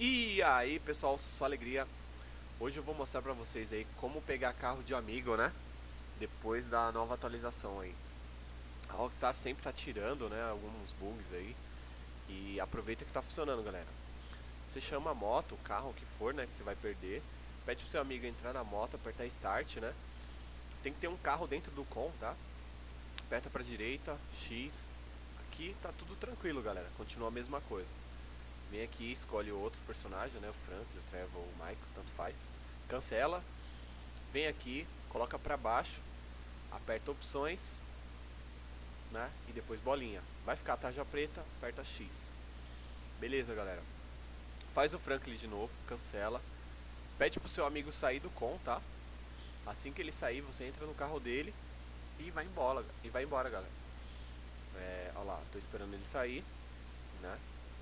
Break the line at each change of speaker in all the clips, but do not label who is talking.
E aí, pessoal, só alegria. Hoje eu vou mostrar pra vocês aí como pegar carro de um amigo, né? Depois da nova atualização aí. A Rockstar sempre tá tirando, né, alguns bugs aí. E aproveita que tá funcionando, galera. Você chama a moto, o carro, o que for, né, que você vai perder. Pede pro seu amigo entrar na moto, apertar Start, né? Tem que ter um carro dentro do com, tá? Aperta pra direita, X. Aqui tá tudo tranquilo, galera. Continua a mesma coisa. Vem aqui, escolhe o outro personagem, né? O Franklin, o Trevor, o Michael, tanto faz. Cancela. Vem aqui, coloca pra baixo, aperta opções, né? E depois bolinha. Vai ficar a tarja preta, aperta X. Beleza, galera. Faz o Franklin de novo, cancela. Pede pro seu amigo sair do com, tá? Assim que ele sair, você entra no carro dele e vai embora, galera. Ó lá, tô esperando ele sair, né?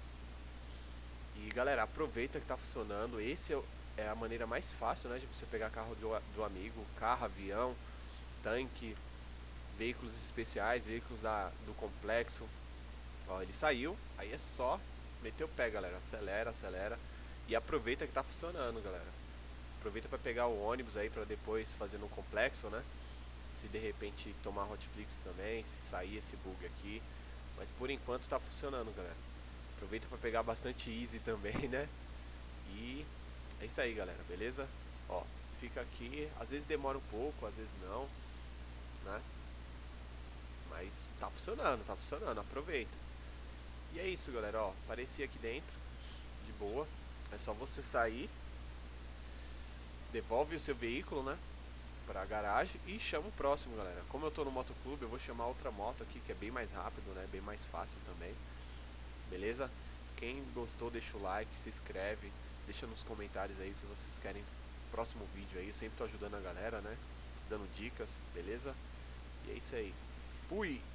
E galera, aproveita que tá funcionando. É a maneira mais fácil, né, de você pegar carro do amigo, carro, avião, tanque, veículos especiais, veículos do complexo. Ó, ele saiu, aí é só meter o pé, galera. Acelera, acelera. E aproveita que tá funcionando, galera. Aproveita para pegar o ônibus aí para depois fazer no complexo, né? Se de repente tomar Hotflix também, se sair esse bug aqui. Mas por enquanto tá funcionando, galera. Aproveita para pegar bastante easy também, né? E é isso aí, galera, beleza? Ó, fica aqui, às vezes demora um pouco, às vezes não, né? Mas tá funcionando, aproveita. E é isso, galera, ó, apareci aqui dentro, de boa. É só você sair, devolve o seu veículo, né, pra garagem e chama o próximo, galera. Como eu tô no motoclube, eu vou chamar outra moto aqui, que é bem mais rápido, né, bem mais fácil também. Beleza? Quem gostou, deixa o like, se inscreve, deixa nos comentários aí o que vocês querem no próximo vídeo aí. Eu sempre tô ajudando a galera, né, dando dicas, beleza? E é isso aí. Fui!